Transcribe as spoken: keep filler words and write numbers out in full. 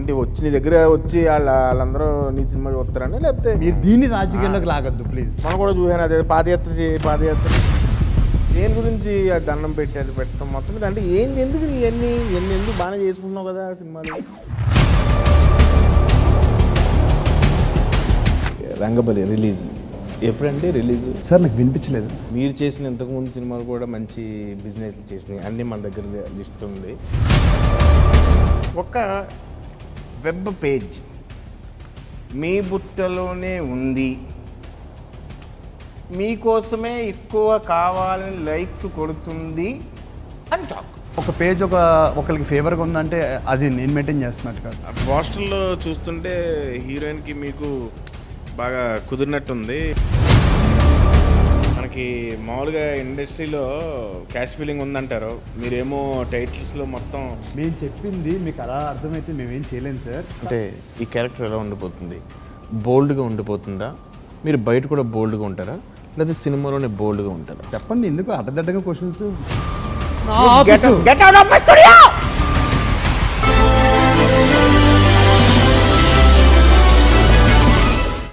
ఏంటి వచ్చి నీ దగ్గర వచ్చి వాళ్ళ వాళ్ళందరూ నీ సినిమా చూస్తారని లేకపోతే మీరు దీన్ని రాజకీయాల్లోకి లాగద్దు ప్లీజ్. మనం కూడా చూసాను అదే పాదయాత్ర చేయి పాదయాత్ర దేని గురించి ఆ దండం పెట్టి అది పెట్టడం మొత్తం అంటే ఏంది ఎందుకు ఇవన్నీ ఎన్ని ఎందుకు బాగానే చేసుకుంటున్నావు కదా సినిమాలు. రంగబలి రిలీజ్ ఎప్పుడంటే రిలీజ్ సార్ నాకు వినిపించలేదు. మీరు చేసిన ఇంతకుముందు సినిమాలు కూడా మంచి బిజినెస్ చేసినాయి అన్నీ మన దగ్గర లిస్ట్ ఉంది. ఒక వెబ్ పేజ్ మీ బుట్టలోనే ఉంది, మీకోసమే ఎక్కువ కావాలని లైక్స్ కొడుతుంది అని టాక్. ఒక పేజ్ ఒక ఒకరికి ఫేవర్గా ఉందంటే అది నేను మెయింటైన్ చేస్తున్నట్టు కాదు. పోస్టర్లో చూస్తుంటే హీరోయిన్కి మీకు బాగా కుదిరినట్టుంది. మనకి మామూలుగా ఇండస్ట్రీలో క్యాస్ట్ ఫీలింగ్ ఉందంటారు, మీరేమో టైటిల్స్లో మొత్తం. మేము చెప్పింది మీకు అలా అర్థమైతే మేమేం చేయలేము సార్. అంటే ఈ క్యారెక్టర్ ఎలా ఉండిపోతుంది, బోల్డ్గా ఉండిపోతుందా, మీరు బయట కూడా బోల్డ్గా ఉంటారా లేదా సినిమాలోనే బోల్డ్గా ఉంటారా? చెప్పండి, ఎందుకు అడ్డదడ్డగా questions. Get out of my studio!